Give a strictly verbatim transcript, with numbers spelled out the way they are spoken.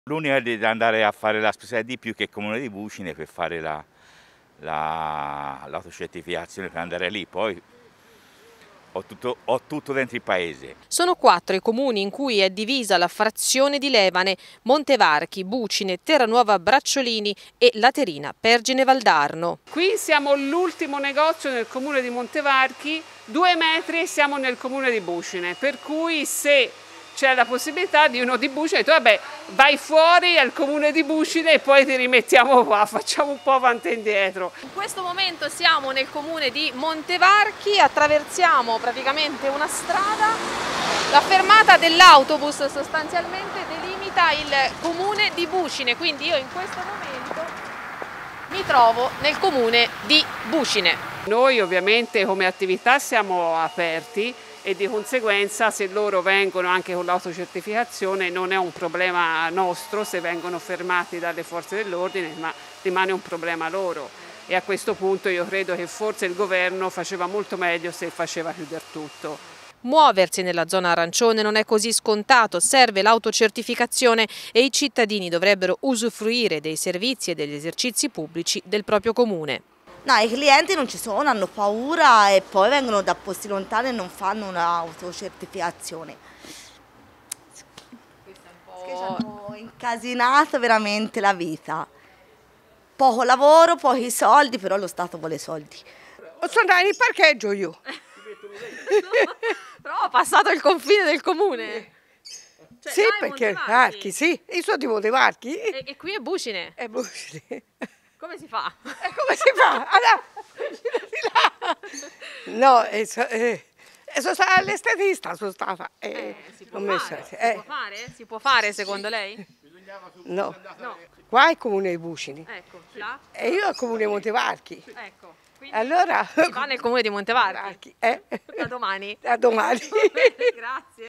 L'unica è di andare a fare la spesa di più che il comune di Bucine per fare la, la, l'autocertificazione per andare lì, poi ho tutto, ho tutto dentro il paese. Sono quattro i comuni in cui è divisa la frazione di Levane: Montevarchi, Bucine, Terranuova Bracciolini e Laterina Pergine Valdarno. Qui siamo l'ultimo negozio nel comune di Montevarchi, due metri siamo nel comune di Bucine, per cui se c'è la possibilità di uno di Bucine, tu vabbè, vai fuori al comune di Bucine e poi ti rimettiamo qua, facciamo un po' avanti e indietro. In questo momento siamo nel comune di Montevarchi, attraversiamo praticamente una strada. La fermata dell'autobus sostanzialmente delimita il comune di Bucine, quindi io in questo momento mi trovo nel comune di Bucine. Noi ovviamente come attività siamo aperti e di conseguenza se loro vengono anche con l'autocertificazione non è un problema nostro se vengono fermati dalle forze dell'ordine, ma rimane un problema loro, e a questo punto io credo che forse il governo faceva molto meglio se faceva chiudere tutto. Muoversi nella zona arancione non è così scontato, serve l'autocertificazione e i cittadini dovrebbero usufruire dei servizi e degli esercizi pubblici del proprio comune. No, i clienti non ci sono, hanno paura e poi vengono da posti lontani e non fanno un'autocertificazione. Questo è un po'... Che ci hanno incasinato veramente la vita. Poco lavoro, pochi soldi, però lo Stato vuole soldi. Sono andata in parcheggio io. Però ho passato il confine del comune. Cioè, sì, perché Montevarchi, sì, io sono di Montevarchi. E, e qui è Bucine. È Bucine. Come si fa? E come si fa? Allora, no, eh, so, eh, sono stata all'estetista, sono stata. Eh, eh, si, può messo, fare, eh. si può fare? Si può fare secondo lei? No. No. Qua è il comune di Bucine. Ecco, là? E io al comune di Montevarchi. Ecco. Quindi Allora, si va nel comune di Montevarchi. Eh? Da domani. Da domani. Grazie.